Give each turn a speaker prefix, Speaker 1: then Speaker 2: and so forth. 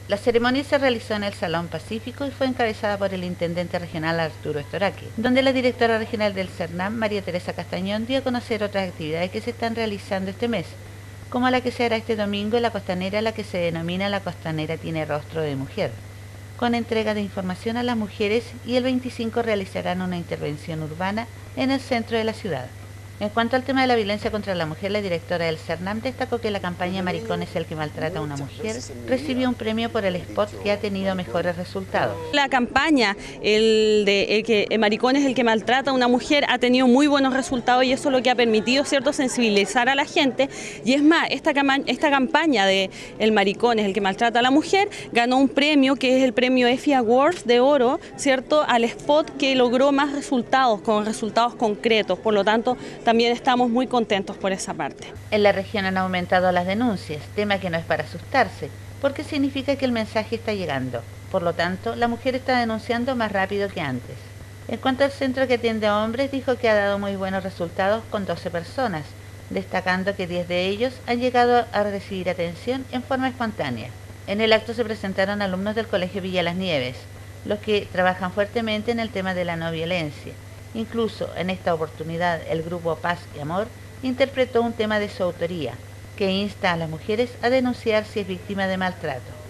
Speaker 1: La ceremonia se realizó en el Salón Pacífico y fue encabezada por el intendente regional Arturo Estoraque, donde la directora regional del CERNAM, María Teresa Castañón, dio a conocer otras actividades que se están realizando este mes, como la que se hará este domingo en la Costanera, la que se denomina La Costanera tiene rostro de mujer, con entrega de información a las mujeres, y el 25 realizarán una intervención urbana en el centro de la ciudad. En cuanto al tema de la violencia contra la mujer, la directora del CERNAM destacó que la campaña Maricón es el que maltrata a una mujer recibió un premio por el spot que ha tenido mejores resultados.
Speaker 2: La campaña, Maricón es el que maltrata a una mujer, ha tenido muy buenos resultados y eso es lo que ha permitido, ¿cierto?, sensibilizar a la gente. Y es más, esta campaña de El Maricón es el que maltrata a la mujer ganó un premio que es el premio EFI Awards de oro, ¿cierto?, al spot que logró más resultados, con resultados concretos. Por lo tanto, también estamos muy contentos por esa parte.
Speaker 1: En la región han aumentado las denuncias, tema que no es para asustarse, porque significa que el mensaje está llegando. Por lo tanto, la mujer está denunciando más rápido que antes. En cuanto al centro que atiende a hombres, dijo que ha dado muy buenos resultados con 12 personas, destacando que 10 de ellos han llegado a recibir atención en forma espontánea. En el acto se presentaron alumnos del Colegio Villa Las Nieves, los que trabajan fuertemente en el tema de la no violencia. Incluso en esta oportunidad el grupo Paz y Amor interpretó un tema de su autoría, que insta a las mujeres a denunciar si es víctima de maltrato.